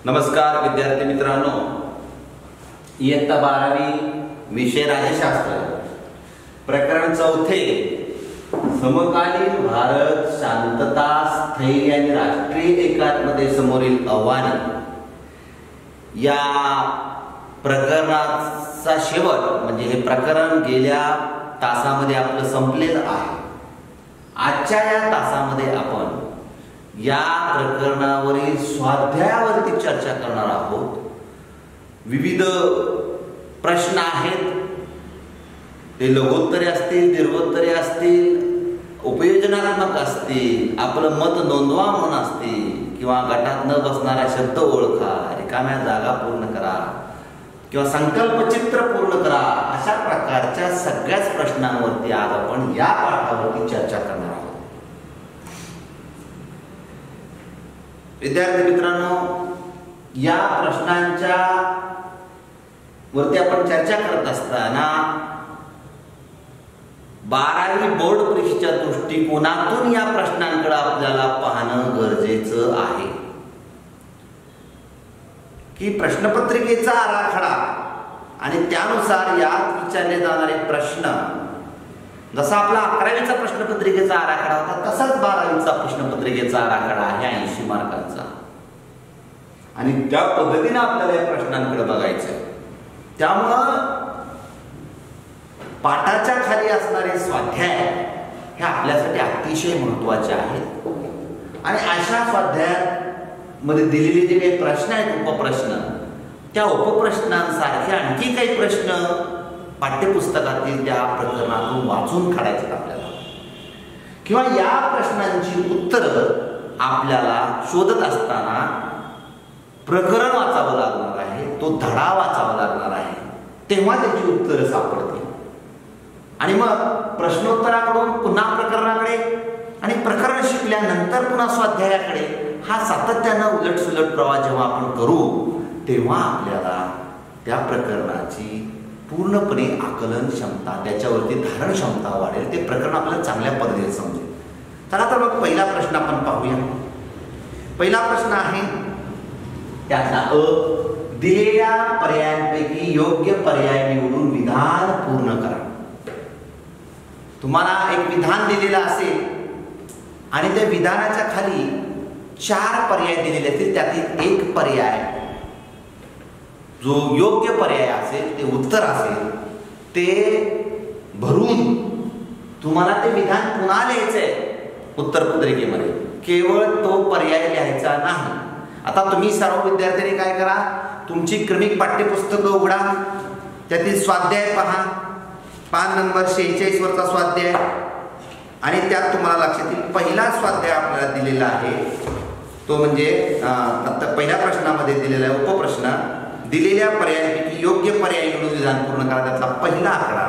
नमस्कार विद्यार्थी मित्रांनो, इयत्ता 12वी विषय राज्यशास्त्र प्रकरण 4 समकालीन भारत शांतता स्थैर्य आणि राष्ट्रीय एकात्मते समोरील आव्हाने या प्रकरणाचा शेवट म्हणजे हे प्रकरण गेल्या तासामध्ये आपलं संपलेलं आहे। आजच्या या तासामध्ये आपण या प्रकरणावरील स्वाध्यायावरती चर्चा करणार आहोत। विविध प्रश्न आहेत, ते लघुत्तरे असतील, दीर्घोत्तरे असतील, उपयोजनात्मक असतील, आपलं मत नोंदवा म्हणून असतील किंवा गटात न बसणारा शब्द ओळखा, रिकाम्या जागा पूर्ण करा किंवा संकल्पचित्र पूर्ण करा, अशा प्रकारच्या सगळ्याच प्रश्नांवरती आज आपण या पाठावरती चर्चा करणार आहोत। विद्यार्थी मित्रांनो, या प्रश्नांच्या वरती आपण चर्चा करत असताना 12वी बोर्ड परीक्षेच्या दृष्टिकोनातून या प्रश्नांकडे आपल्याला पाहणं गरजेचं आहे की प्रश्नपत्रिकेचा आराखडा आणि त्यानुसार यात विचारले जाणारे प्रश्न, जसा आपला 11वीचा प्रश्नपत्रिकेचा आराखडा होता तसाच 12वीचा प्रश्नपत्रिकेचा आराखडा आहे 80 मार्कांचा, आणि त्या पद्धतीने आपल्याला या प्रश्नांकडे बघायचं। त्यामुळं पाठाच्या खाली असणारे स्वाध्याय हे आपल्यासाठी अतिशय महत्त्वाचे आहेत, आणि अशा स्वाध्यायामध्ये दिलेले जे काही प्रश्न आहेत, उपप्रश्न, त्या उपप्रश्नांसारखे आणखी काही प्रश्न पाठ्यपुस्तकातील त्या प्रकरणातून वाचून काढायचे आपल्याला, किंवा या प्रश्नांची उत्तरं आपल्याला शोधत असताना प्रकरण वाचावं लागणार आहे, तो धडा वाचावा लागणार आहे, तेव्हा त्याची उत्तरं सापडतील। आणि मग प्रश्नोत्तराकडून पुन्हा प्रकरणाकडे आणि प्रकरण शिकल्यानंतर पुन्हा स्वाध्यायाकडे हा सातत्यानं उलटसुलट प्रवास जेव्हा आपण करू तेव्हा आपल्याला त्या प्रकरणाची पूर्णपणे आकलन क्षमता, त्याच्यावरती धारण क्षमता वाढेल, ते प्रकरण आपल्याला चांगल्या पद्धतीने समजेल। चला तर मग पहिला प्रश्न आपण पाहूया। पहिला प्रश्न आहे त्यातला अ, दिलेल्या पर्यायांपैकी योग्य पर्याय निवडून विधान पूर्ण करा। तुम्हाला एक विधान दिलेलं असेल आणि त्या विधानाच्या खाली 4 पर्याय दिलेले असतील, त्यातील एक पर्याय जो योग्य पर्याय असेल, ते उत्तर असेल, ते भरून तुम्हाला ते विधान पुन्हा लिहायचंय उत्तरपत्रिकेमध्ये, केवळ तो पर्याय लिहायचा नाही। आता तुम्ही सर्व विद्यार्थ्यांनी काय करा, तुमची क्रमिक पाठ्यपुस्तकं उघडा, त्यातील स्वाध्याय पहा, पान नंबर 46 वरचा स्वाध्याय, आणि त्यात तुम्हाला लक्षात येईल पहिला स्वाध्याय आपल्याला दिलेला आहे तो म्हणजे आता पहिल्या प्रश्नामध्ये दिलेला आहे उपप्रश्न, दिलेल्या पर्यायांपैकी योग्य पर्याय निवडून विधान पूर्ण करा। त्यातला पहिला आकडा,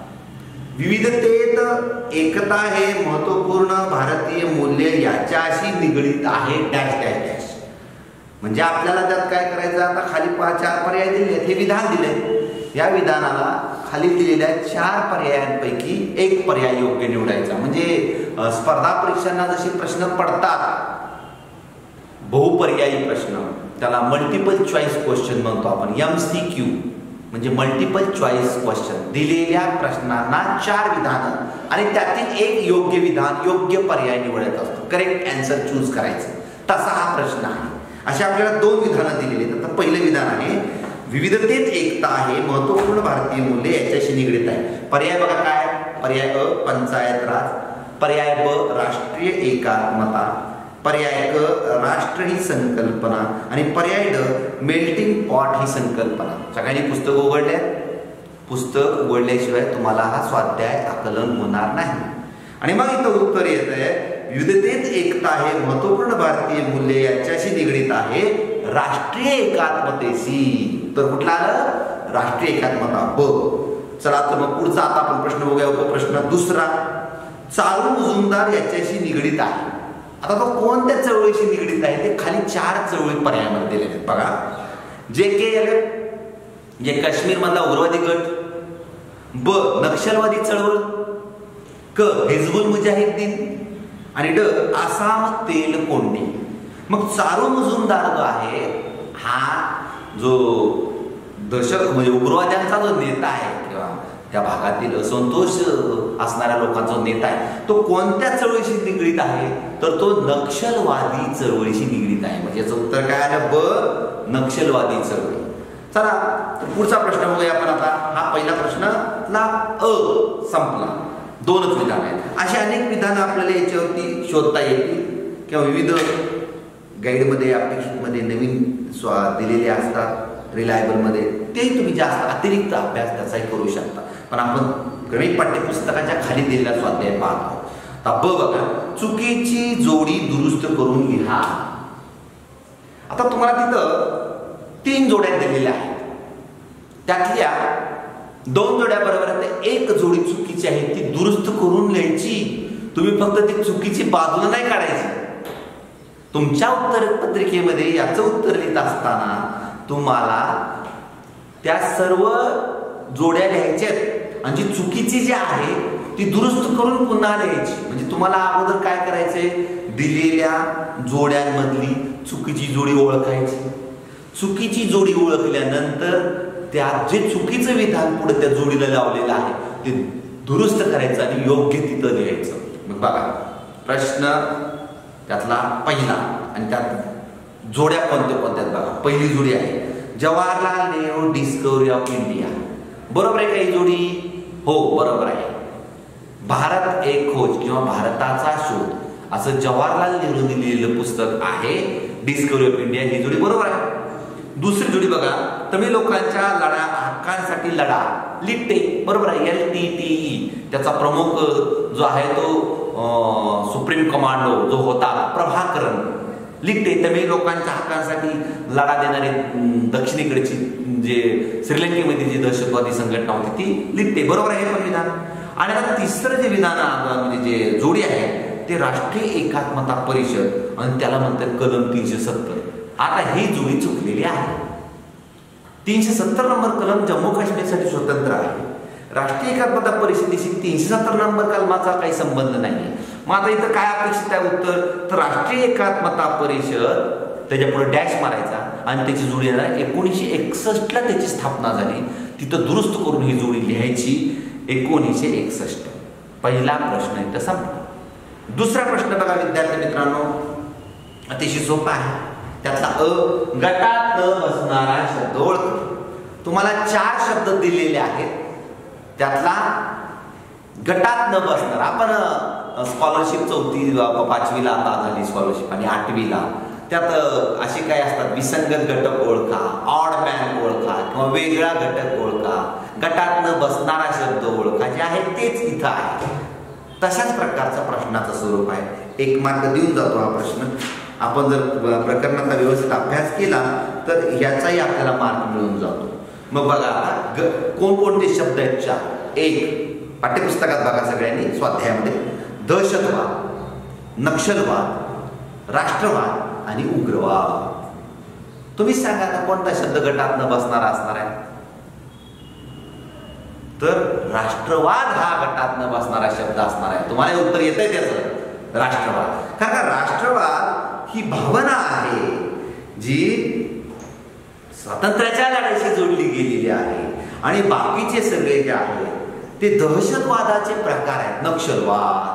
विविधतेत एकता हे महत्त्वपूर्ण भारतीय मूल्य याच्याशी निगडीत आहे डॅश डॅश डॅश। म्हणजे आपल्याला त्यात काय करायचं, आता खाली 4 पर्याय दिले, हे विधान दिले, या विधानाला खाली दिलेल्या 4 पर्यायांपैकी एक पर्याय योग्य निवडायचा। म्हणजे स्पर्धा परीक्षांना जसे प्रश्न पडतात बहुपर्यायी प्रश्न, त्याला मल्टिपल चॉईस क्वेश्चन म्हणतो आपण, MCQ म्हणजे मल्टिपल चॉईस क्वेश्चन, दिलेल्या प्रश्नांना 4 विधानं आणि त्यातील एक योग्य विधान, योग्य पर्याय निवडायचा असतो, करेक्ट आन्सर चूज करायचं, तसा हा प्रश्न आहे। अशा आपल्याला 2 विधानं दिलेली आहेत। आता पहिलं विधान आहे विविधतेत एकता आहे महत्त्वपूर्ण भारतीय मूल्य याच्याशी निगडीत आहे। पर्याय बघा काय, पर्याय अ पंचायत राज, पर्याय ब राष्ट्रीय एकात्मता, पर्याय क राष्ट्र ही संकल्पना, आणि पर्याय ड मेल्टिंग पॉट ही संकल्पना। सगळ्यांनी पुस्तक उघडले, पुस्तक उघडल्याशिवाय तुम्हाला हा स्वाध्याय आकलन होणार नाही। आणि मग इथं उत्तर येत आहे विविधतेत एकता हे महत्त्वपूर्ण भारतीय मूल्य याच्याशी निगडीत आहे राष्ट्रीय एकात्मतेशी। तर कुठला आलं, राष्ट्रीय एकात्मता ब। चला तर मग पुढचा आता आपण प्रश्न बघूया, उपप्रश्न दुसरा, चारू मुजुमदार याच्याशी निगडीत आहे। आता तो कोणत्या चळवळीशी निगडीत आहे ते खाली 4 चळवळी पर्यायामध्ये दिलेले आहेत बघा। JKL जे काश्मीर मधला उग्रवादी गट, ब नक्षलवादी चळवळ, क हिजबुल मुजाहिद्दीन, आणि ड आसाम तेल कोंडी। मग चारू मुजुमदार जो आहे हा जो दहशत म्हणजे उग्रवाद्यांचा जो नेता आहे किंवा त्या भागातील असंतोष असणाऱ्या लोकांचा नेता आहे तो कोणत्या चळवळीशी निगडीत आहे तर तो नक्षलवादी चळवळीशी निगडीत आहे. म्हणजे याचं उत्तर काय आलं ब नक्षलवादी चळवळी. चला पुढचा प्रश्न बघूया आपण आता. हा पहिला प्रश्नला अ संपला. दोनच विधान आहेत. अशी अनेक विधानं आपल्याला याच्यावरती शोधता येतील किंवा विविध गाईडमध्ये अपेक्षितमध्ये नवीन दिलेले असतात रिलायबलमध्ये तेही तुम्ही जास्त अतिरिक्त अभ्यास त्याचाही करू शकता. पण आपण क्रमिक पाठ्यपुस्तकाच्या खाली दिलेला स्वाध्याय पाहतो. आता ब बघा चुकीची जोडी दुरुस्त करून लिहा. आता तुम्हाला तिथं 3 जोड्या दिलेल्या आहेत. त्यातल्या 2 जोड्या बरोबर आहेत. एक जोडी चुकीची आहे ती दुरुस्त करून लिहायची. तुम्ही फक्त ती चुकीची बाजूला नाही काढायची. तुमच्या उत्तर पत्रिकेमध्ये याचं उत्तर लिहित असताना तुम्हाला त्या सर्व जोड्या लिहायच्यात आणि जी चुकीची जी आहे ती दुरुस्त करून पुन्हा लिहायची. म्हणजे तुम्हाला अगोदर काय करायचंय दिलेल्या जोड्यांमधली चुकीची जोडी ओळखायची. चुकीची जोडी ओळखल्यानंतर त्या जे चुकीचं विधान पुढे त्या जोडीला लावलेलं आहे ते दुरुस्त करायचं आणि योग्य तिथं लिहायचं. मग बघा प्रश्न त्यातला पहिला आणि त्यात जोड्या कोणत्या कोणत्यात बघा. पहिली जोडी आहे Jawaharlal Nehru discovery of India. बरोबर आहे का ही जोडी? हो बरोबर आहे. भारत एक खोज किंवा भारताचा शोध असं जवाहरलाल नेहरूंनी लिहिलेलं पुस्तक आहे डिस्कवरी ऑफ इंडिया. ही जोडी बरोबर आहे. दुसरी जोडी बघा तमिळ लोकांच्या हक्कांसाठी लढा लिट्टे. बरोबर आहे LTTE. त्याचा प्रमुख जो आहे तो सुप्रीम कमांडो जो होता प्रभाकरन लिट्टे. तमिळ लोकांच्या हक्कांसाठी लढा देणारी दक्षिणेकडची जे श्रीलंकेमध्ये जी दहशतवादी संघटना होती ती लिट्टे. बरोबर आहे पण विधान. आणि आता तिसरं जे विधान म्हणजे जे जोडी आहे ते राष्ट्रीय एकात्मता परिषद आणि त्याला म्हणतात कलम 370. आता ही जोडी चुकलेली आहे. 370 नंबर कलम जम्मू काश्मीरसाठी स्वतंत्र आहे. राष्ट्रीय एकात्मता परिषदेशी 370 नंबर कलमाचा काही संबंध नाही. मग आता इथं काय अपेक्षित आहे उत्तर तर राष्ट्रीय एकात्मता परिषद त्याच्यापुढे डॅश मारायचा आणि त्याची जोडी येणार 1961 ला त्याची स्थापना झाली. तिथं दुरुस्त करून ही जोडी लिहायची 1961. पहिला प्रश्न इथं संपला. दुसरा प्रश्न बघा विद्यार्थी मित्रांनो अतिशय सोपा आहे. त्यातला अ गटात न बसणारा शब्द ओळख. तुम्हाला 4 शब्द दिलेले आहेत. त्यातला गटात न बसणार. आपण स्कॉलरशिप 4थी 5वीला आता झाली स्कॉलरशिप आणि 8वीला त्यात असे काय असतात विसंगत घटक ओळखा, ऑड मॅन ओळखा किंवा वेगळा घटक ओळखा, गटात न बसणारा शब्द ओळखा जे आहे तेच इथं आहे. तशाच प्रकारचा प्रश्नाचं स्वरूप आहे. 1 मार्क देऊन जातो हा प्रश्न. आपण जर प्रकरणाचा व्यवस्थित अभ्यास केला तर ह्याचाही आपल्याला मार्क मिळून जातो. मग बघा आता कोणकोणते शब्द आहेत 4. 1 पाठ्यपुस्तकात बघा सगळ्यांनी स्वाध्यायामध्ये दहशतवाद, नक्षलवाद, राष्ट्रवाद आणि उग्रवाद. तुम्ही सांगा आता कोणता शब्द गटात न बसणारा असणार आहे तर राष्ट्रवाद हा गटात न बसणारा शब्द असणार आहे. तुम्हाला उत्तर येतंय त्याचं राष्ट्रवाद. कारण राष्ट्रवाद ही भावना आहे जी स्वातंत्र्याच्या लढाईशी जोडली गेलेली आहे आणि बाकीचे सगळे जे आहेत ते दहशतवादाचे प्रकार आहेत. नक्षलवाद,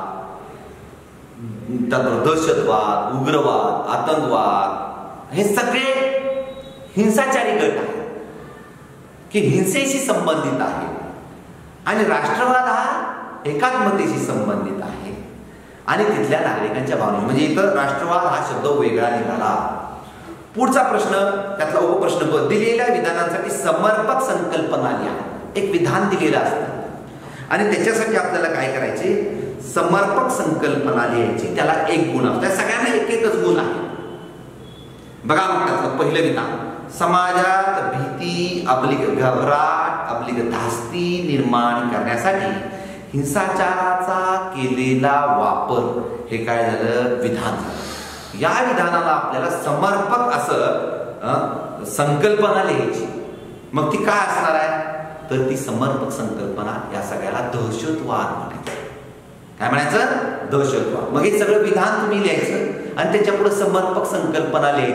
दहशतवाद, उग्रवाद, आतंकवाद हे सगळे हिंसाचारी गट आहेत की हिंसेशी संबंधित आहे आणि राष्ट्रवाद हा एकात्मतेशी संबंधित आहे आणि तिथल्या नागरिकांच्या भावना. म्हणजे इथं राष्ट्रवाद हा शब्द वेगळा निघाला. पुढचा प्रश्न त्यातला उपप्रश्न दिलेल्या विधानांसाठी समर्पक संकल्पना लिहा. एक विधान दिलेलं असतं आणि त्याच्यासाठी आपल्याला काय करायचे समर्पक संकल्पना लिहायची. त्याला 1 गुण असतो. त्या सगळ्यांना 1-1च गुण आहे. बघा मग त्यातलं पहिलं विधान समाजात भीती घबराट धास्ती निर्माण करण्यासाठी हिंसाचाराचा केलेला वापर हे काय झालं विधान झालं. या विधानाला आपल्याला समर्पक असं संकल्पना लिहायची. मग ती काय असणार आहे तर ती समर्पक संकल्पना या सगळ्याला दहशतवाद म्हणायचं. काय म्हणायचं दहशतवाद. मग हे सगळं विधान तुम्ही लिहायचं आणि त्याच्या पुढे समर्पक संकल्पना लिहायची.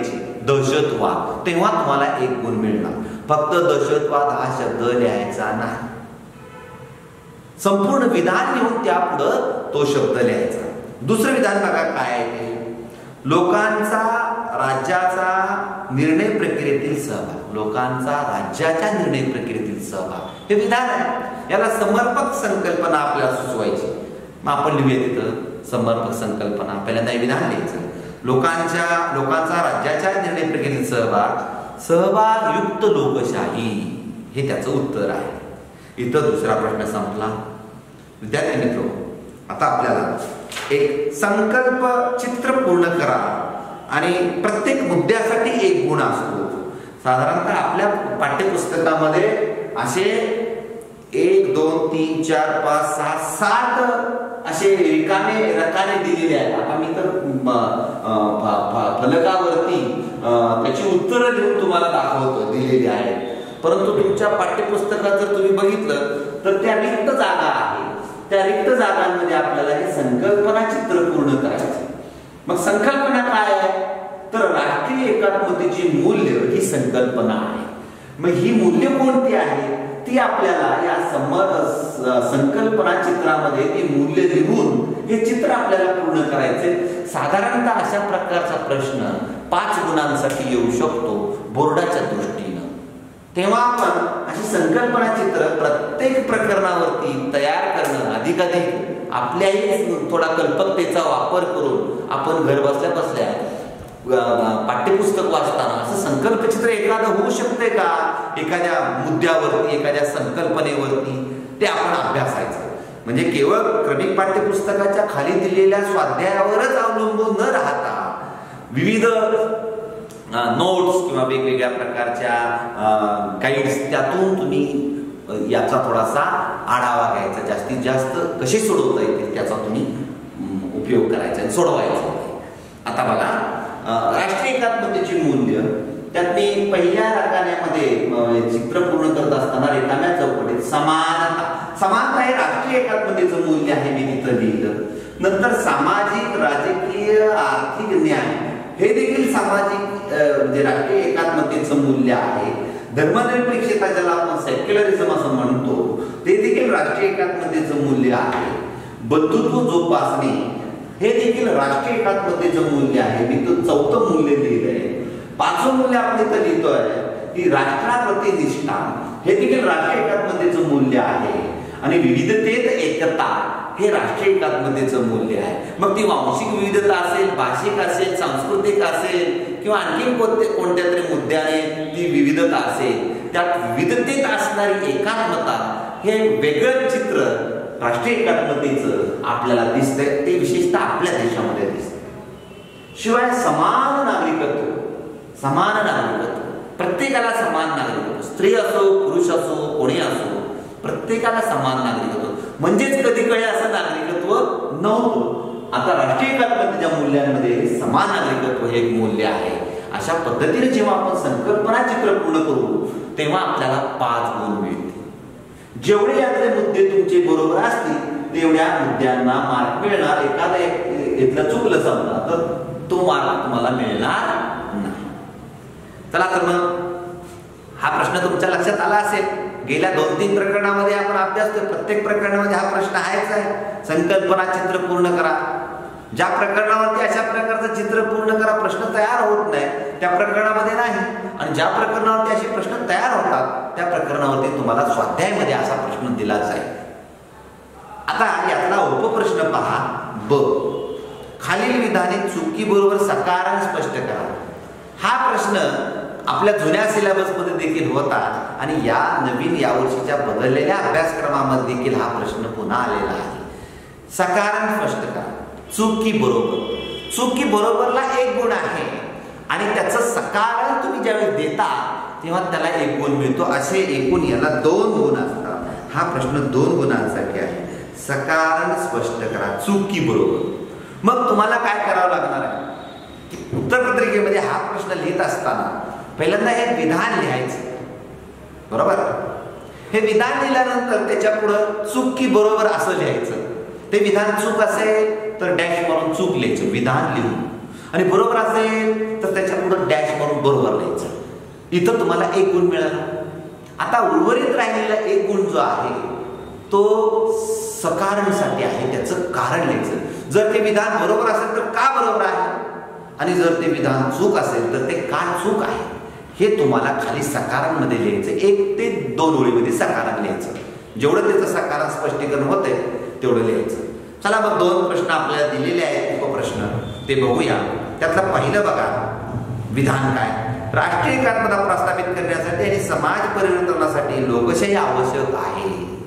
दहशतवाद, तेव्हा तुम्हाला 1 गुण मिळणार. फक्त दहशतवाद हा शब्द लिहायचा नाही, संपूर्ण विधान लिहून त्यापुढं तो शब्द लिहायचा. दुसरं विधान बघा काय आहे ते, लोकांचा राज्याचा निर्णय प्रक्रियेतील सहभाग. लोकांचा राज्याच्या निर्णय प्रक्रियेतील सहभाग हे विधान आहे. याला समर्पक संकल्पना आपल्याला सुचवायची. मग आपण लिहूया तिथं समर्पक संकल्पना. पहिल्यांदा विधान लिहायचं, लोकांचा राज्याच्या निर्णय प्रक्रियेतील सहभागयुक्त लोकशाही, हे त्याचं उत्तर आहे. इथं दुसरा प्रश्न संपला. विद्यार्थी मित्र, आता आपल्याला एक संकल्प चित्र पूर्ण करा आणि प्रत्येक मुद्द्यासाठी 1 गुण असतो. साधारणतः आपल्या पाठ्यपुस्तकामध्ये असे 1 2 3 4 5 6 7 असे रकाने दिलेले आहेत. आता मी तर फलकावरती त्याची उत्तरं लिहून तुम्हाला दाखवतो, दिलेली आहेत. परंतु तुमच्या पाठ्यपुस्तकात जर तुम्ही बघितलं तर त्या रिक्त जागा आहे. त्या रिक्त जागांमध्ये आपल्याला हे संकल्पना चित्र पूर्ण करायचे. मग संकल्पना काय आहे तर राष्ट्रीय एकात्मतेची मूल्य ही संकल्पना आहे. मग ही मूल्य कोणती आहे ती आपल्याला या संकल्पना चित्रामध्ये ती मूल्य लिहून हे चित्र आपल्याला पूर्ण करायचे. साधारणतः अशा प्रकारचा प्रश्न 5 गुणांसाठी येऊ शकतो बोर्डाच्या दृष्टीनं. तेव्हा आपण अशी संकल्पना चित्र प्रत्येक प्रकरणावरती तयार करणं अधिकाधिक आपल्याही थोडा कल्पकतेचा वापर करून आपण घर बसल्या बसल्या पाठ्यपुस्तक वाचताना असं संकल्पचित्र एखादं होऊ शकते का, एखाद्या मुद्द्यावरती, एखाद्या संकल्पनेवरती, ते आपण अभ्यासायचं. म्हणजे केवळ क्रमिक पाठ्यपुस्तकाच्या खाली दिलेल्या स्वाध्यायावरच अवलंबून न राहता विविध नोट्स किंवा वेगवेगळ्या प्रकारच्या गाईड्स त्यातून तुम्ही याचा थोडासा आढावा घ्यायचा. जास्तीत जास्त कसे सोडवता येतील त्याचा तुम्ही उपयोग करायचा, सोडवायचा. आता बघा, राष्ट्रीय एकात्मतेची मूल्य, त्यात मी पहिल्या रकान्यामध्ये चित्र पूर्ण करत असताना रिकाम्या चौकटीत समानता हे राष्ट्रीय एकात्मतेचं मूल्य आहे मी तिथं लिहिलं. नंतर सामाजिक, राजकीय, आर्थिक न्याय हे देखील सामाजिक म्हणजे राष्ट्रीय एकात्मतेचं मूल्य आहे. धर्मनिरपेक्षता ज्याला आपण सेक्युलरिझम असं म्हणतो ते देखील राष्ट्रीय एकात्मतेचं मूल्य आहे. बंधुत्व जोपासणे हे देखील राष्ट्रीय एकात्मतेचं मूल्य आहे. मी तो 4थं मूल्य लिहिलंय. 5वं मूल्य आपण इथं लिहितोय की राष्ट्राप्रती निष्ठा हे देखील राष्ट्रीय एकात्मतेचं मूल्य आहे. आणि विविधतेत एकता हे राष्ट्रीय एकात्मतेचं मूल्य आहे. मग ती वांशिक विविधता असेल, भाषिक असेल, सांस्कृतिक असेल किंवा आणखी कोणत्या तरी मुद्द्याने ती विविधता असेल, त्या विविधतेत असणारी एकात्मता हे वेगळं चित्र राष्ट्रीय एकात्मतेचं आपल्याला दिसतंय. ते विशेषतः आपल्या देशामध्ये दिसतंय. शिवाय समान नागरिकत्व, प्रत्येकाला समान नागरिकत्व, स्त्री असो पुरुष असो कोणी असो, प्रत्येकाला समान नागरिकत्व. म्हणजेच कधी कधी असं नागरिकत्व नव्हतं. आता राष्ट्रीय एकात्मतेच्या मूल्यांमध्ये समान नागरिकत्व हे एक मूल्य आहे. अशा पद्धतीने जेव्हा आपण संकल्पना चित्र पूर्ण करू तेव्हा आपल्याला 5 गुण मिळतील. जेवढे यातले मुद्दे तुमचे बरोबर असतील तेवढ्या मुद्द्यांना मार्क मिळणार. एखादा इथलं चुकलं समजा तर तो मार्क तुम्हाला मिळणार नाही. चला तर मग हा प्रश्न तुमच्या लक्षात आला असेल. गेल्या 2-3 प्रकरणामध्ये आपण अभ्यास करतो. प्रत्येक प्रकरणामध्ये हा प्रश्न आहेच आहे, संकल्पना चित्र पूर्ण करा. ज्या प्रकरणावरती अशा प्रकारचं चित्र पूर्ण करा प्रश्न तयार होत नाही त्या प्रकरणामध्ये नाही, आणि ज्या प्रकरणावरती असे प्रश्न तयार होतात त्या प्रकरणावरती तुम्हाला स्वाध्यायामध्ये असा प्रश्न दिला जाईल. आता यातला उपप्रश्न पहा. ब, खालील विधाने चुकी बरोबर सकाराने स्पष्ट करा. हा प्रश्न आपल्या जुन्या सिलेबसमध्ये देखील होता आणि या नवीन यावर्षीच्या बदललेल्या अभ्यासक्रमामध्ये देखील हा प्रश्न पुन्हा आलेला आहे. सकाराने स्पष्ट करा. चुकी बरोबर, चुकी बरोबरला 1 गुण आहे आणि त्याचं सकारण तुम्ही ज्यावेळेस देता तेव्हा त्याला 1 गुण मिळतो. असे एकूण याला 2 गुण असतात. हा प्रश्न 2 गुणांसाठी आहे. सकारण स्पष्ट करा, चुकी बरोबर. मग तुम्हाला काय करावं लागणार आहे, उत्तरपत्रिकेमध्ये हा प्रश्न लिहित असताना पहिल्यांदा हे विधान लिहायचं, बरोबर. हे विधान लिहिल्यानंतर त्याच्या पुढं चुकी बरोबर असं लिहायचं. ते विधान चूक असेल तर डॅश मारून चूक लिहायचं विधान लिहून, आणि बरोबर असेल तर त्याच्या पुढे डॅश मारून बरोबर लिहायचं. इथं तुम्हाला 1 गुण मिळाला. आता उर्वरित राहिलेला 1 गुण जो आहे तो सकारणसाठी आहे, त्याचं कारण लिहायचं. जर ते विधान बरोबर असेल तर का बरोबर आहे, आणि जर ते विधान चूक असेल तर ते का चूक आहे, हे तुम्हाला खाली सकारांमध्ये लिहायचं. 1 ते 2 ओळीमध्ये सकारण लिहायचं. जेवढं त्याचं सकारण स्पष्टीकरण होतंय तेवढं लिहायचं. चला मग 2 प्रश्न आपल्याला दिलेले आहेत, उपप्रश्न, ते बघूया. त्यातलं पहिलं बघा, विधान काय. राष्ट्रीय एकात्मता प्रस्थापित करण्यासाठी आणि समाज परिवर्तनासाठी लोकशाही आवश्यक आहे.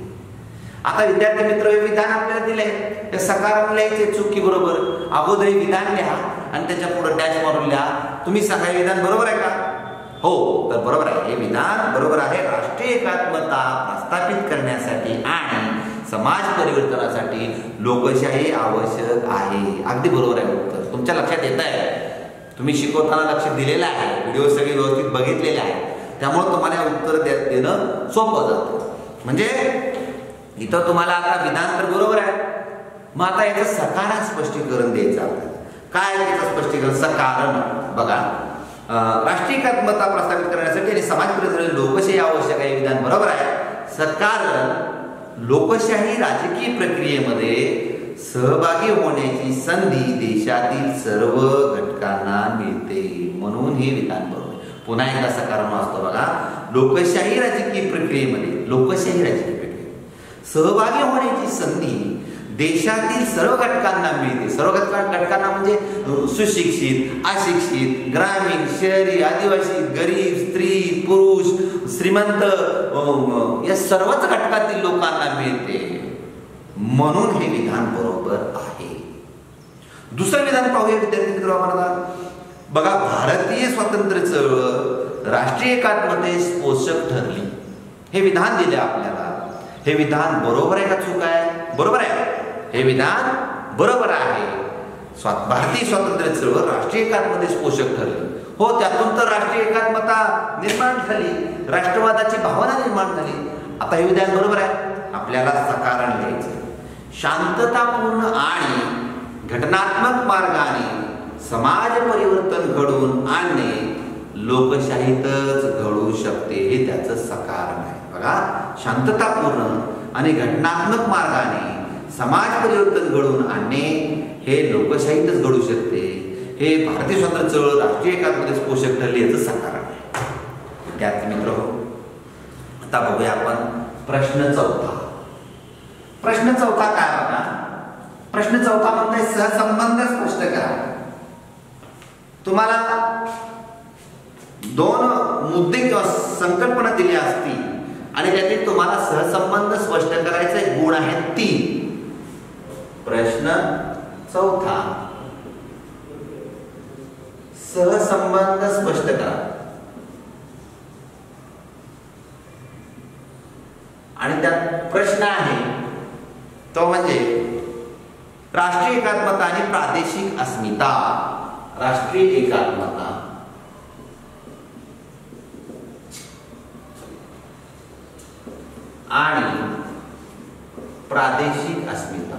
आता विद्यार्थी मित्र, हे विधान आपल्याला दिलंय, हे सकारात्मक लिहायचे, चुकी बरोबर. अगोदर विधान लिहा आणि त्याच्या पुढे डॅश मारून लिहा. तुम्ही सांगा विधान बरोबर आहे का? हो, तर बरोबर आहे, हे विधान बरोबर आहे. राष्ट्रीय एकात्मता प्रस्थापित करण्यासाठी आणि समाज परिवर्तनासाठी लोकशाही आवश्यक आहे. अगदी बरोबर आहे उत्तर. तुमच्या लक्षात येत आहे, तुम्ही शिकवताना लक्ष दिलेलं आहे, व्हिडिओ सगळे व्यवस्थित बघितलेले आहे, त्यामुळे तुम्हाला उत्तर देणं सोपं जातं. म्हणजे इथं तुम्हाला आता विधान तर बरोबर आहे, मग आता याचं सकारण स्पष्टीकरण द्यायचं आपल्याला. काय त्याचं स्पष्टीकरण? सकारण बघा, राष्ट्रीय एकात्मता प्रस्थापित करण्यासाठी आणि समाज परिवर्तनासाठी लोकशाही आवश्यक आहे, विधान बरोबर आहे. सकारण, लोकशाही राजकीय प्रक्रियेमध्ये सहभागी होण्याची संधी देशातील सर्व घटकांना मिळते, म्हणून हे विधान बरोबर. पुन्हा एकदा सकारण वाचतो बघा, लोकशाही राजकीय प्रक्रियेमध्ये, लोकशाही राजकीय प्रक्रियेत सहभागी होण्याची संधी देशातील सर्व घटकांना मिळते. सर्व घटकांना म्हणजे सुशिक्षित, अशिक्षित, ग्रामीण, शहरी, आदिवासी, गरीब, स्त्री, पुरुष, श्रीमंत, या सर्वच घटकातील लोकांना मिळते, म्हणून हे विधान बरोबर आहे. दुसरं विधान पाहूया विद्यार्थी मित्रांनो. बघा, भारतीय स्वातंत्र्य चळवळ राष्ट्रीय एकात्मतेस पोषक ठरली. हे विधान दिले आपल्याला. हे विधान बरोबर आहे का चूक आहे? बरोबर आहे, हे विधान बरोबर आहे. भारतीय स्वातंत्र्य चळवळ राष्ट्रीय एकात्मतेस पोषक ठरली. हो, त्यातून तर राष्ट्रीय एकात्मता निर्माण झाली, राष्ट्रवादाची भावना निर्माण झाली. आता हे विधान बरोबर आहे, आपल्याला सकारण लिहायचं. शांततापूर्ण आणि घटनात्मक मार्गाने समाज परिवर्तन घडवून आणणे लोकशाहीतच घडू शकते, हे त्याचं सकारण आहे. बघा, शांततापूर्ण आणि घटनात्मक मार्गाने समाज परिवर्तन घडवून आणणे हे लोकशाहीतच घडू शकते, हे भारतीय स्वातंत्र्य चळवळ राष्ट्रीय एकात्मतेस पोषक ठरले, याचं सकारण आहे. विद्यार्थी मित्र, आता बघूया आपण प्रश्न 4. प्रश्न 4 काय बघा, प्रश्न 4 म्हणताय सहसंबंध स्पष्ट करा. तुम्हाला 2 मुद्दे किंवा संकल्पना दिल्या असतील आणि त्यातील तुम्हाला सहसंबंध स्पष्ट करायचे गुण आहेत 3. प्रश्न 4, सहसंबंध स्पष्ट करा. आणि त्यात प्रश्न आहे तो म्हणजे राष्ट्रीय एकात्मता आणि प्रादेशिक अस्मिता. राष्ट्रीय एकात्मता आणि प्रादेशिक अस्मिता.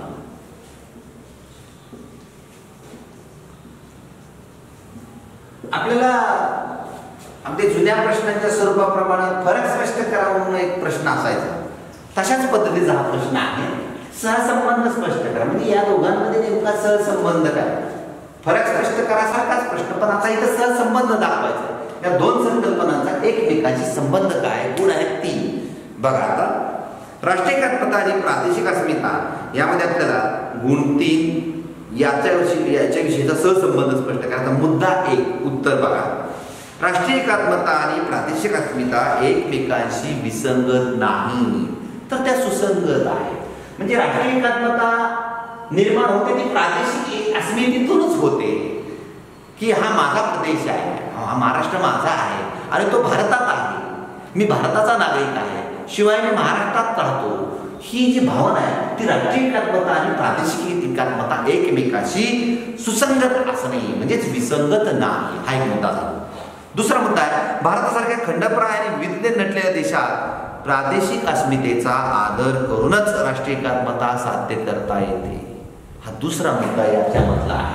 आपल्याला अगदी जुन्या प्रश्नांच्या स्वरूपाप्रमाणे फरक स्पष्ट करा म्हणून एक प्रश्न असायचा, तशाच पद्धतीचा हा प्रश्न आहे. सहसंबंध स्पष्ट करा, म्हणजे या दोघांमध्ये नेमका सहसंबंध काय, फरक स्पष्ट करासारखाच प्रश्न, पण आता इथं सहसंबंध दाखवायचा. या 2 संकल्पनांचा एकमेकांशी संबंध काय, गुण आहेत 3. बघा, आता राष्ट्रीय एकात्मता आणि प्रादेशिक अस्मिता यामध्ये आपल्याला गुण 3, याच्याविषयीचा सहसंबंध स्पष्ट करायचा. मुद्दा 1, उत्तर बघा, राष्ट्रीय एकात्मता आणि प्रादेशिक अस्मिता एकमेकांशी विसंगत नाही, तर त्या सुसंगत आहे. म्हणजे राष्ट्रीय एकात्मता निर्माण होते ती प्रादेशिक अस्मितेतूनच होते, की हा माझा प्रदेश आहे, हा महाराष्ट्र माझा आहे, आणि तो भारतात आहे, मी भारताचा नागरिक आहे, शिवाय मी महाराष्ट्रात राहतो. ही जी भावना आहे ती राष्ट्रीय एकात्मता आणि प्रादेशिक एकात्मता एकमेकाशी सुसंगत असणे, म्हणजेच विसंगत नाही, हा एक मुद्दा झाला. दुसरा मुद्दा आहे, भारतासारख्या खंडप्राय आणि विविधतेने नटलेल्या देशात प्रादेशिक अस्मितेचा आदर करूनच राष्ट्रीय एकात्मता साध्य करता येते. हा दुसरा मुद्दा याच्यामधला आहे.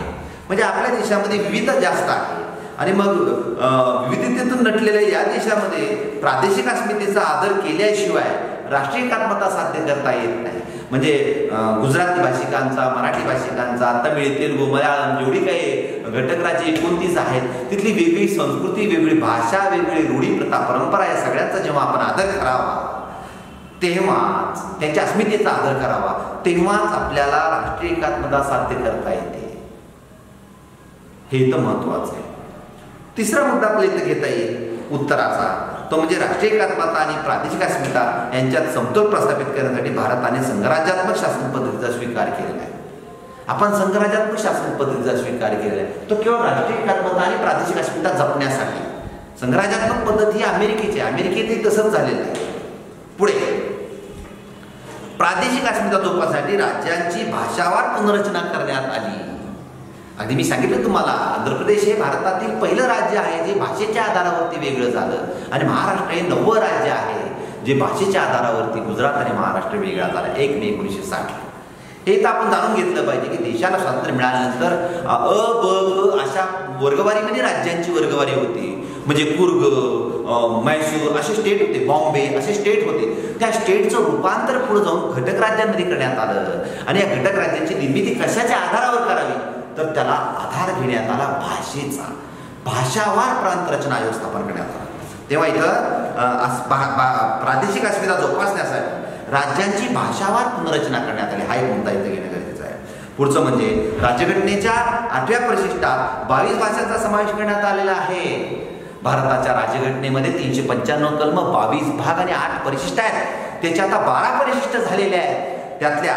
म्हणजे आपल्या देशामध्ये विविधता जास्त आहे आणि मग विविधतेतून नटलेल्या या देशामध्ये प्रादेशिक अस्मितेचा आदर केल्याशिवाय राष्ट्रीय एकात्मता साध्य करता येत नाही. म्हणजे गुजराती भाषिकांचा, मराठी भाषिकांचा, तमिळ, तेलुगू, मल्याळम जेवढी काही घटक राज्ये 29 आहेत तिथली वेगळी संस्कृती, वेगळी भाषा, वेगळी रूढी, प्रथा, परंपरा या सगळ्यांचा जेव्हा आपण आदर करावा तेव्हाच त्याच्या अस्मितेचा आदर करावा तेव्हाच आपल्याला राष्ट्रीय एकात्मता साध्य करता येते. हे तर महत्वाचं आहे. तिसरा मुद्दा आपल्याला इथं घेता येईल उत्तराचा, तो म्हणजे राष्ट्रीय एकात्मता आणि प्रादेशिक अस्मिता यांच्यात समतोल प्रस्थापित करण्यासाठी भारताने संघराज्यात्मक शासन पद्धतीचा स्वीकार केलेला आहे. आपण संघराज्यात्मक शासन पद्धतीचा स्वीकार केलेला आहे तो केवळ राष्ट्रीय एकात्मता आणि प्रादेशिक अस्मिता जपण्यासाठी. संघराज्यात्मक पद्धती ही अमेरिकेची आहे, अमेरिकेतही तसंच झालेलं आहे. पुढे प्रादेशिक अस्मिता जोपासण्यासाठी राज्यांची भाषावार पुनर्रचना करण्यात आली. अगदी मी सांगितलं तुम्हाला, आंध्र प्रदेश हे भारतातील पहिलं राज्य आहे जे भाषेच्या आधारावरती वेगळं झालं आणि महाराष्ट्र हे 9वं राज्य आहे जे भाषेच्या आधारावरती गुजरात आणि महाराष्ट्र वेगळा झाला 1 मे 1960. हे तर आपण जाणून घेतलं पाहिजे की देशाला स्वातंत्र्य मिळाल्यानंतर ब क अशा वर्गवारीमध्ये राज्यांची वर्गवारी होती. म्हणजे कुर्ग, मैसूर असे स्टेट होते, बॉम्बे असे स्टेट होते. त्या स्टेटचं रूपांतर पुढे जाऊन घटक राज्यांमध्ये करण्यात आलं आणि या घटक राज्यांची निर्मिती कशाच्या आधारावर करावी तर त्याला आधार घेण्यात आला भाषेचा. भाषावार प्रांत रचना आयोग स्थापन करण्यात आला. तेव्हा इथं प्रादेशिक अस्मिता जोपासण्यासाठी राज्यांची भाषावार पुनर्रचना करण्यात आली. हा एक मुद्दा इथं घेणं गरजेचं आहे. पुढचं म्हणजे राज्यघटनेच्या 8व्या परिशिष्टात 22 भाषांचा समावेश करण्यात आलेला आहे. भारताच्या राज्यघटनेमध्ये 395 कलम, 22 भाग आणि 8 परिशिष्ट आहेत. त्याच्या आता 12 परिशिष्ट झालेले आहेत. त्यातल्या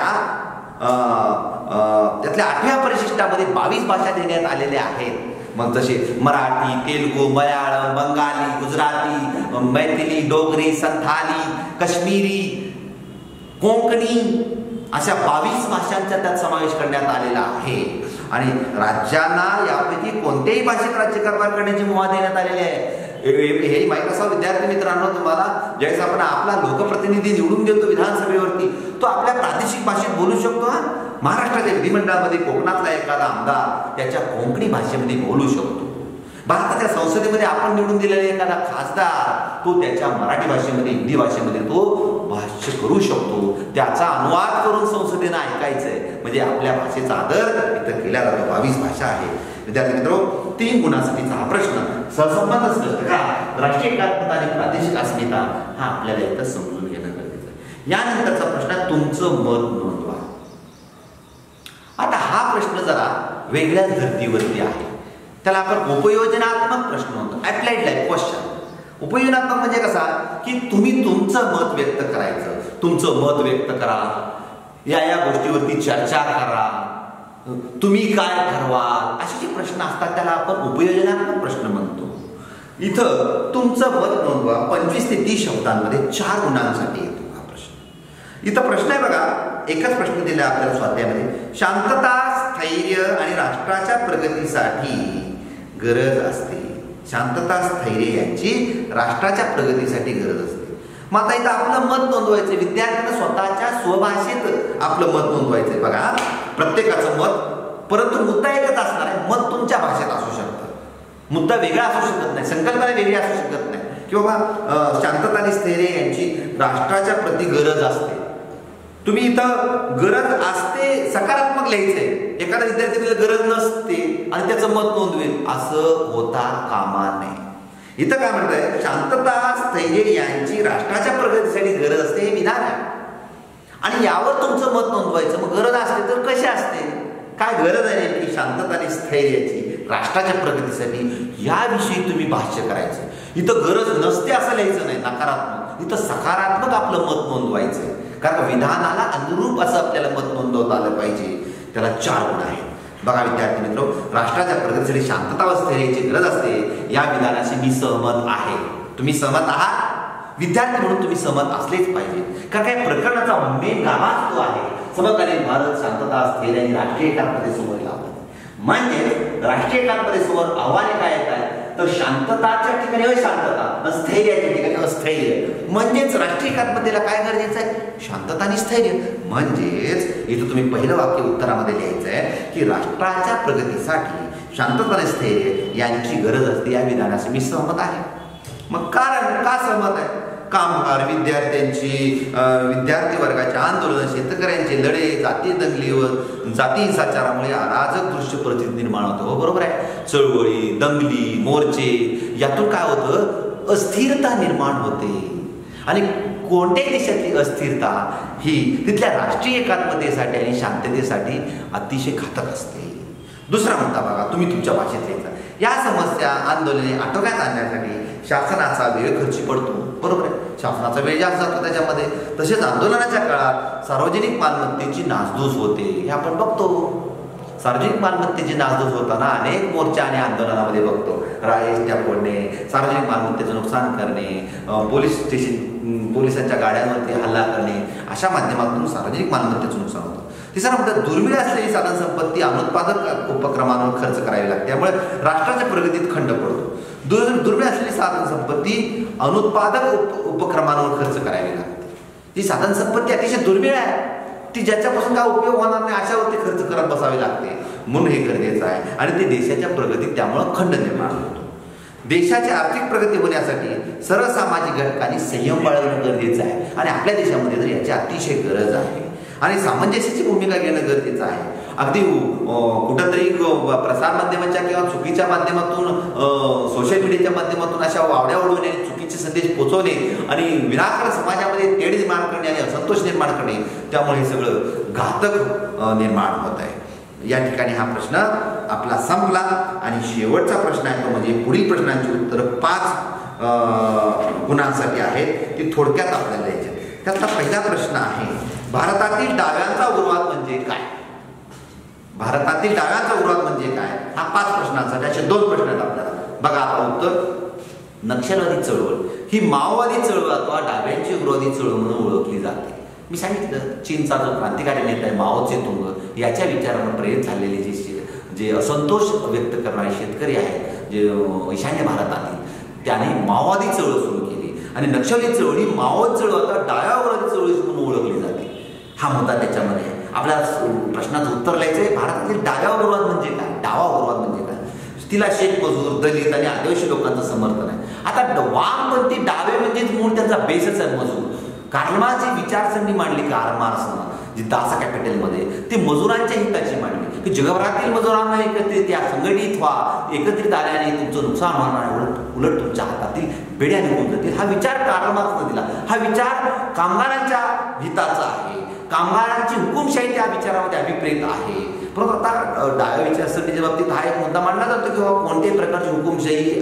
8व्या परिशिष्टामध्ये 22 भाषा देण्यात आलेल्या आहेत. मग जसे मराठी, तेलुगू, मल्याळम, बंगाली, गुजराती, मैथिली, डोगरी, संथाली, काश्मीरी, कोकणी अशा 22 भाषांचा त्यात समावेश करण्यात आलेला आहे. आणि राज्यांना यापैकी कोणत्याही भाषेत राज्यकारभार करण्याची मुभा देण्यात आलेली आहे. हे माहीत असावं विद्यार्थी मित्रांनो तुम्हाला, ज्यावेळेस आपण आपला लोकप्रतिनिधी निवडून देतो विधानसभेवरती तो आपल्या प्रादेशिक भाषेत बोलू शकतो. महाराष्ट्राच्या विधिमंडळामध्ये कोकणातला एखादा आमदार त्याच्या कोकणी भाषेमध्ये बोलू शकतो. भारताच्या संसदेमध्ये आपण निवडून दिलेला एखादा खासदार तो त्याच्या मराठी भाषेमध्ये, हिंदी भाषेमध्ये तो भाष्य करू शकतो. त्याचा अनुवाद करून संसदेनं ऐकायचंय. म्हणजे आपल्या भाषेचा आदर इथं केला जातो. 22 भाषा आहे. विद्यार्थी मित्रो, 3 गुणांसाठीचा हा प्रश्न सहसंबंध स्पष्ट का राष्ट्रीय एकात्मता आणि प्रादेशिक अस्मिता हा आपल्याला इथं समजून घेणं गरजेचं आहे. यानंतरचा प्रश्न तुमचं मत नोंदवा. आता हा प्रश्न जरा वेगळ्याच धर्तीवरती आहे. त्याला आपण उपयोजनात्मक प्रश्न म्हणतो, अप्लाइड लाईफ क्वेश्चन. उपयोजनात्मक म्हणजे कसा की तुम्ही तुमचं मत व्यक्त करायचं, तुमचं मत व्यक्त करा, या गोष्टीवरती चर्चा करा, तुम्ही काय ठरवाल असे जे प्रश्न असतात त्याला आपण उपयोजनात्मक प्रश्न म्हणतो. इथं तुमचं मत नोंदवा 25 ते 30 शब्दांमध्ये 4 गुणांसाठी येतो हा प्रश्न. इथं प्रश्न आहे बघा, एकच प्रश्न दिला आपल्याला स्वाध्यायामध्ये. शांतता, स्थैर्य आणि राष्ट्राच्या प्रगतीसाठी गरज असते. शांतता, स्थैर्य यांची राष्ट्राच्या प्रगतीसाठी गरज असते. मग आता इथं आपलं मत नोंदवायचं, विद्यार्थ्यांना स्वतःच्या स्वभाषेत आपलं मत नोंदवायचंय. बघा प्रत्येकाचं मत, परंतु मुद्दा एकच असणार आहे. मत तुमच्या भाषेत असू शकतं, मुद्दा वेगळा असू शकत नाही, संकल्पना वेगळी असू शकत नाही. किंवा शांतता आणि स्थैर्य यांची राष्ट्राच्या प्रती गरज असते. तुम्ही इथं गरज असते सकारात्मक लिहायचंय. एखादा विद्यार्थी गरज नसते आणि त्याचं मत नोंदवेल असं होता कामा नये. इथं काय म्हणताय, शांतता, स्थैर्य यांची राष्ट्राच्या प्रगतीसाठी गरज असते हे विधान आहे आणि यावर तुमचं मत नोंदवायचं. मग गरज असते तर कशी असते, काय गरज आहे की शांतता आणि स्थैर्याची राष्ट्राच्या प्रगतीसाठी याविषयी तुम्ही भाष्य करायचं. इथं गरज नसते असं लिहायचं नाही नकारात्मक, इथं सकारात्मक आपलं मत नोंदवायचं. कारण विधानाला अनुरूप असं आपल्याला मत नोंदवता आलं पाहिजे. त्याला 4 गुण आहेत. बघा विद्यार्थी मित्र, राष्ट्राच्या प्रगतीसाठी शांतता व स्थैर्याची गरज असते या विधानाशी मी सहमत आहे. तुम्ही सहमत आहात? विद्यार्थी म्हणून तुम्ही सहमत असलेच पाहिजे. कारण काय प्रकरणाचा मेन गाभाच तो आहे, समकालीन भारत शांतता, स्थैर्य आणि राष्ट्रीय एकात्मतेसमोर लावला. म्हणजे राष्ट्रीय एकात्मतेसमोर आव्हाने काय येत आहेत तर शांतताच्या ठिकाणी अशांतता, स्थैर्याच्या ठिकाणी अस्थैर्य. म्हणजेच राष्ट्रीय एकात्मतेला काय गरजेचं आहे? शांतता आणि स्थैर्य. म्हणजेच इथं तुम्ही पहिलं वाक्य उत्तरामध्ये लिहायचं आहे की राष्ट्राच्या प्रगतीसाठी शांतता आणि स्थैर्य यांची गरज असते. या विधानाशी मी सहमत आहे. मग कारण का सहमत आहे? कामगार, विद्यार्थी वर्गाचे आंदोलन, शेतकऱ्यांचे लढे, जाती दंगली व जाती हिंसाचारामुळे अराजक दृश्य परिस्थिती निर्माण होतं. बरोबर आहे. चळवळी, दंगली, मोर्चे यातून काय होतं? अस्थिरता निर्माण होते. आणि कोणत्याही देशातली अस्थिरता ही तिथल्या राष्ट्रीय एकात्मतेसाठी आणि शांततेसाठी अतिशय घातक असते. दुसरा मुद्दा बघा, तुम्ही तुमच्या भाषेत लिहायचा. या समस्या, आंदोलने आटोक्यात आणण्यासाठी शासनाचा वेळ खर्ची पडतो. बरोबर आहे. शासनाचा वेळ जास्त जातो त्याच्यामध्ये. तसेच आंदोलनाच्या काळात सार्वजनिक मालमत्तेची नासधूस होते. हे आपण बघतो. सार्वजनिक मालमत्तेची नासधूस होताना अनेक मोर्चा आणि आंदोलनामध्ये बघतो. एसट्या फोडणे, सार्वजनिक मालमत्तेचं नुकसान करणे, पोलिसांच्या गाड्यांवरती हल्ला करणे, अशा माध्यमातून सार्वजनिक मालमत्तेचं नुकसान होतं. तिसरा मुद्दा, दुर्मिळ असलेली साधन संपत्ती अनुत्पादक उपक्रमांवर खर्च करावी लागते. त्यामुळे राष्ट्राच्या प्रगतीत खंड पडतो. दुर्मिळ असलेली साधन संपत्ती अनुत्पादक उपक्रमांवर खर्च करावी लागते. जी साधन संपत्ती अतिशय दुर्मिळ आहे, ती ज्याच्यापासून काय उपयोग होणार नाही अशावरती खर्च करत बसावी लागते. म्हणून हे गरजेचं आहे. आणि ते देशाच्या प्रगतीत त्यामुळं खंड निर्माण होतो. देशाची आर्थिक प्रगती होण्यासाठी सर्व सामाजिक घटकांनी संयम बाळगणं गरजेचं आहे. आणि आपल्या देशामध्ये तर याची अतिशय गरज आहे. आणि सामंजस्याची भूमिका घेणं गरजेचं आहे. अगदी कुठंतरी प्रसारमाध्यमांच्या किंवा चुकीच्या माध्यमातून, सोशल मीडियाच्या माध्यमातून अशा वावड्या उडवणे, चुकीचे संदेश पोचवणे आणि विनाकारण समाजामध्ये तेढ निर्माण करणे आणि असंतोष निर्माण करणे, त्यामुळे हे सगळं घातक निर्माण होत आहे. या ठिकाणी हा प्रश्न आपला संपला. आणि शेवटचा प्रश्न आहे तो म्हणजे पुढील प्रश्नांची उत्तरं 5 गुणांसाठी आहेत. ती थोडक्यात आपल्याला द्यायची. त्यातला पहिला प्रश्न आहे, भारतातील डाव्यांचा उर्वाद म्हणजे काय? भारतातील डाव्यांचा उर्वाद म्हणजे काय? हा 5 प्रश्नांसाठी असे 2 प्रश्न आहेत आपल्याला. बघा आता उत्तर. नक्षलवादी चळवळ ही माओवादी चळवळ अथवा डाव्यांची उग्रवादी चळवळ म्हणून ओळखली जाते. मी सांगितलं, चीनचा जो क्रांतिकारी नेता आहे माओ त्से-तुंग याच्या विचारांना प्रेरित झालेले जे असंतोष व्यक्त करणारे शेतकरी आहेत, जे ईशान्य भारतातील, त्याने माओवादी चळवळ सुरू केली. आणि नक्षली चळवळ ही माओवादी चळवळ आता डाव्या उग्रवादी चळवळ म्हणून ओळखली जाते. हा मुद्दा त्याच्यामध्ये आहे. आपल्याला प्रश्नाचं उत्तर लिहायचं आहे, भारतातील डाव्या उग्रवाद म्हणजे काय, डावा उग्रवाद म्हणजे काय. तिला शेख मजूर, दलित आणि आदिवासी लोकांचं समर्थन आहे. आता वामपंथी डावे म्हणजेच मूळ त्यांचा बेसच आहे मजूर. कार्ल मार्क्स जी विचारसरणी मांडली कार्ल मार्क्सनं, जी दास कॅपिटलमध्ये, ती मजुरांच्या हिताची मांडली की जगभरातील मजुरांना एकत्रित या, संघटित व्हा, एकत्रित आल्याने तुमचं नुकसान होणार नाही, उलट तुमच्या हातातील बेड्या निघून जातील. हा विचार कार्ल मार्क्सनं दिला. हा विचार कामगारांच्या हिताचा आहे. कामगारांची हुकुमशाही त्या विचारामध्ये अभिप्रेत आहे. परंतु आता डाव्या विचारसरणीच्या बाबतीत हा एक मुद्दा मांडला जातो किंवा कोणत्याही प्रकारची हुकुमशाही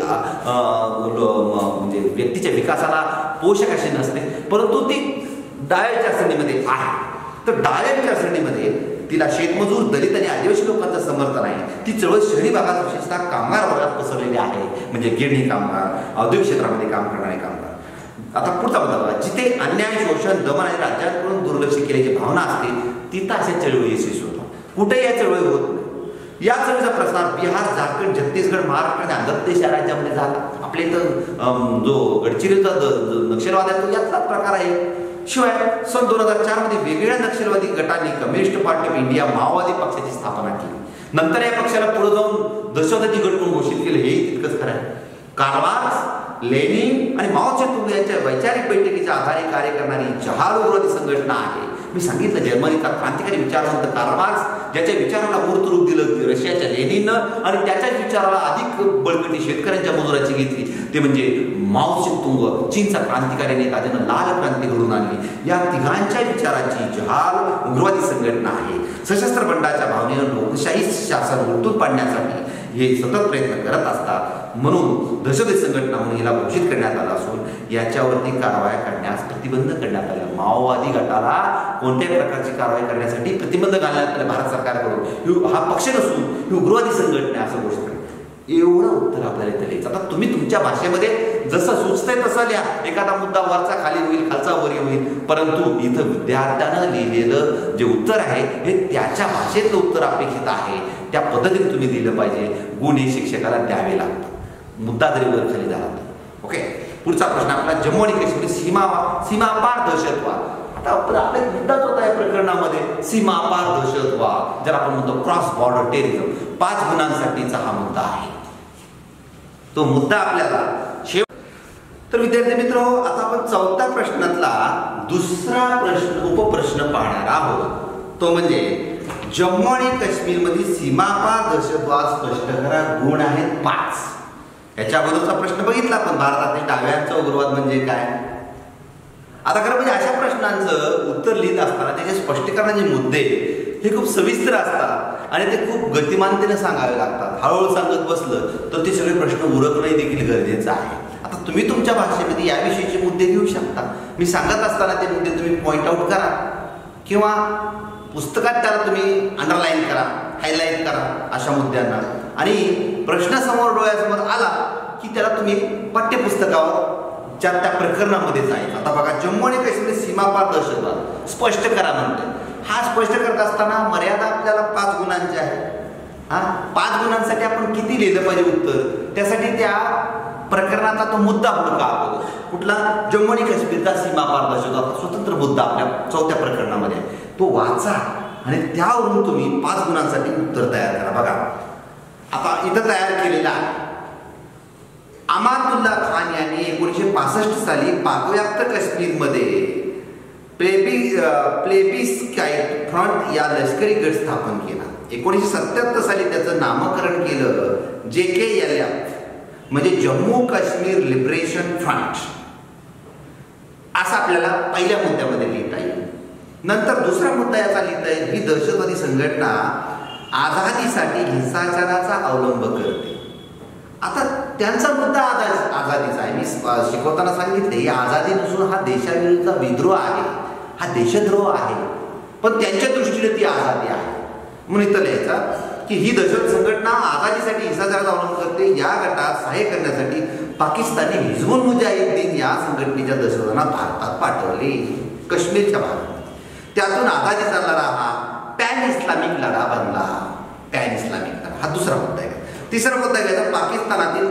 म्हणजे व्यक्तीच्या विकासाला पोषक अशी नसते, परंतु ती डाव्या विचारसरणीमध्ये आहे. तर डाव्या विचारसरणीमध्ये तिला शेतमजूर, दलित आणि आदिवासी लोकांचं समर्थन आहे. ती चळवळ शहरी भागात विशेषतः कामगार वर्गात पसरलेली आहे. म्हणजे गिरणी कामगार, औद्योगिक क्षेत्रामध्ये काम करणारे कामगार. आता पुढचा मुद्दा बघा. जिथे अन्याय, शोषण, दमन आणि राज्यांकडून दुर्लक्ष केल्याची भावना असते तिथं अशा चळवळी यशस्वी होतात. कुठेही या चळवळी होत नाही. या चळवळीचा प्रसार बिहार, झारखंड, छत्तीसगड, महाराष्ट्र आणि आंध्र प्रदेश या राज्यामध्ये झाला. आपल्या इथं जो गडचिरोलीचा नक्षलवाद आहे तो यातलाच प्रकार आहे. शिवाय सन 2004 मध्ये वेगवेगळ्या नक्षलवादी गटांनी कम्युनिस्ट पार्टी ऑफ इंडिया माओवादी पक्षाची स्थापना केली. नंतर या पक्षाला पुढे जाऊन दहशतवादी गट म्हणून घोषित केले. हेही तितकंच खरं आहे. कार्ल मार्क्स, लेनिन आणि माओ त्से-तुंग यांच्या वैचारिक बैठकीच्या आधारे कार्य करणारी जहाल उग्रवादी संघटना आहे. मी सांगितलं, जर्मनीचा क्रांतिकारी विचारवंत कार्ल मार्क्स, ज्याच्या विचाराला मूर्त रूप दिलं रशियाच्या लेनिननं, आणि त्याच्याच विचाराला अधिक बळकटी शेतकऱ्यांच्या मजुराची घेतली ते म्हणजे माओ त्से-तुंग, चीनचा क्रांतिकारी नेता, ज्यानं लाल क्रांती घडवून आणली. या तिघांच्या विचाराची जहाल उग्रवादी संघटना आहे. सशस्त्र बंडाच्या भावनेनं लोकशाही शासन उलटून पाडण्यासाठी हे सतत प्रयत्न करत असतात. म्हणून दहशतवादी संघटना म्हणून हिला घोषित करण्यात आला असून याच्यावरती कारवाया करण्यास प्रतिबंध करण्यात आला. माओवादी गटाला कोणत्याही प्रकारची कारवाई करण्यासाठी प्रतिबंध घालण्यात आला भारत सरकारकडून. हा पक्ष नसून ही उग्रवादी संघटना असं घोषित करते. एवढं उत्तर आपल्याला इथे लिहायचं. आता तुम्ही तुमच्या भाषेमध्ये जसं सुचतंय तसं लिहा. एखादा मुद्दा वरचा खाली होईल, खालचा वरी होईल, परंतु इथं विद्यार्थ्यानं लिहिलेलं जे उत्तर आहे हे त्याच्या भाषेतलं उत्तर अपेक्षित आहे. त्या पद्धतीने तुम्ही दिलं पाहिजे. गुण हे शिक्षकाला द्यावे लागतात, मुद्दा जरी वर खाली झाला तर. ओके, पुढचा प्रश्न आपला जम्मू आणि काश्मीर सीमापार दहशतवाद. आता आपला मुद्दाच होता या प्रकरणामध्ये सीमापार दहशतवाद, ज्याला आपण म्हणतो क्रॉस बॉर्डर टेररिझम. 5 गुणांसाठीचा हा मुद्दा आहे. तो मुद्दा आपल्याला तर विद्यार्थी मित्र, आता आपण 4थ्या प्रश्नातला दुसरा उपप्रश्न पाहणार आहोत. तो म्हणजे जम्मू आणि काश्मीर मध्ये सीमापार दहशतवाद स्पष्ट करा. गुण आहेत 5. याच्या अगोदरचा प्रश्न बघितला आपण, भारतातील डाव्यांचा उग्रवाद म्हणजे काय. आता खरं म्हणजे अशा प्रश्नांचं उत्तर लिहित असताना त्याचे स्पष्टीकरणाचे मुद्दे हे खूप सविस्तर असतात आणि ते खूप गतिमानतेने सांगावे लागतात. हळूहळू सांगत बसलं तर ते सगळे प्रश्न उरकणं देखील गरजेचं आहे. आता तुम्ही तुमच्या भाषेमध्ये याविषयीचे मुद्दे घेऊ शकता. मी सांगत असताना ते मुद्दे तुम्ही पॉइंट आउट करा किंवा पुस्तकात त्याला तुम्ही अंडरलाईन करा, हायलाईट करा अशा मुद्द्यांना. आणि प्रश्न समोर डोळ्यासमोर आला की त्याला तुम्ही पाठ्यपुस्तकावर त्या प्रकरणामध्ये जाईल. आता बघा, जम्मू आणि काश्मीर सीमापार दहशतवाद स्पष्ट करा म्हणते. हा स्पष्ट करत असताना मर्यादा आपल्याला 5 गुणांची आहे. 5 गुणांसाठी आपण किती लिहिलं पाहिजे उत्तर, त्यासाठी त्या प्रकरणाचा तो मुद्दा हुडका. कुठला? जम्मू आणि काश्मीरचा सीमापार दहशतवाद स्वतंत्र मुद्दा आपल्या 4थ्या प्रकरणामध्ये आहे. तो वाचा आणि त्यावरून तुम्ही 5 गुणांसाठी उत्तर तयार करा. बघा, आता इथं तयार केलेला आहे. अमातुल्ला खान यांनी 1965 साली पाकव्याप्त काश्मीरमध्ये प्लेबिस्काइट फ्रंट या लष्करी गट स्थापन केला. 1977 साली त्याचं नामकरण केलं JKLF, म्हणजे जम्मू काश्मीर लिबरेशन फ्रंट, असं आपल्याला पहिल्या मुद्द्यामध्ये लिहिता येईल. नंतर दुसरा मुद्दा याचा लिहिता येईल, ही दहशतवादी संघटना आझादीसाठी हिंसाचाराचा अवलंब करते. आता त्यांचा मुद्दा आझादीचा आहे. मी शिकवताना सांगितले, ही आझादी नसून हा देशाविरुद्धचा विद्रोह आहे, हा देशद्रोह आहे, पण त्यांच्या दृष्टीने ती आझादी आहे. म्हणून इथं लिहायचा की ही दहशत संघटना आझादीसाठी हिंसाचाराचा अवलंब करते. या गटात सहाय्य करण्यासाठी पाकिस्तानने हिजबुल मुजाहिद्दीन या संघटनेच्या दहशतवाद्यांना भारतात पाठवले, काश्मीरच्या भागात. त्यातून आझादीचा लढा हा पॅन इस्लामिक लढा बनला. पॅन इस्लामिक लढा हा दुसरा मुद्दा आहे. तिसरा मुद्दा घ्यायचा, पाकिस्तानातील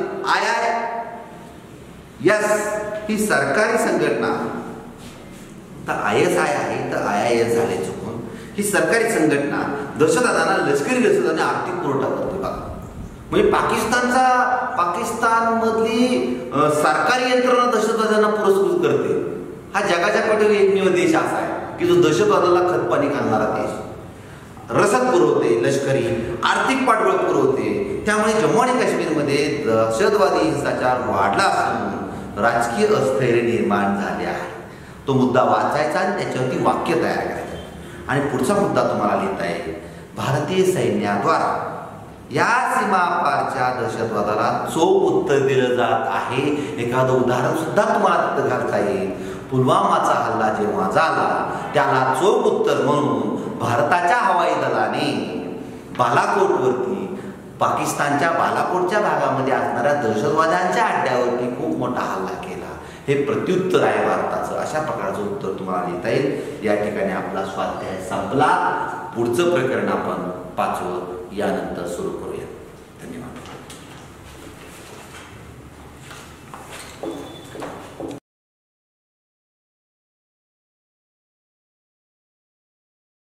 IIS ही सरकारी संघटना, तर ISI आहे तर IIS झाले चुकून. ही सरकारी संघटना दहशतवाद्यांना लष्करी दहशतवाद्यांना आर्थिक पुरवठा करते. बघा, म्हणजे पाकिस्तानमधली सरकारी यंत्रणा दहशतवाद्यांना पुरस्कृत करते. हा जगाच्या पाठीवर एकमेव देश असा आहे की जो दहशतवादाला खतपाणी घालणारा देश. रसद पुरवते, लष्करी आर्थिक पाठबळ पुरवते. त्यामुळे जम्मू आणि काश्मीरमध्ये दहशतवादी हिंसाचार वाढला असून राजकीय अस्थैर्य निर्माण झाले आहे. तो मुद्दा वाचायचा आणि त्याच्यावरती वाक्य तयार करायचं. आणि पुढचा मुद्दा तुम्हाला लिहिता येईल, भारतीय सैन्याद्वारा या सीमापारच्या दहशतवादाला चोख उत्तर दिलं जात आहे. एखादं उदाहरण सुद्धा तुम्हाला तिथं घालता येईल. पुलवामाचा हल्ला जेव्हा झाला त्याला चोख उत्तर म्हणून भारताच्या हवाई दलाने बालाकोटवरती, पाकिस्तानच्या बालाकोटच्या भागामध्ये असणाऱ्या दहशतवाद्यांच्या अड्ड्यावरती खूप मोठा हल्ला केला. हे प्रत्युत्तर आहे भारताचं. अशा प्रकारचं उत्तर तुम्हाला लिहिता येईल. या ठिकाणी आपला स्वाध्याय संपला. पुढचं प्रकरण आपण 5वं यानंतर सुरू करू.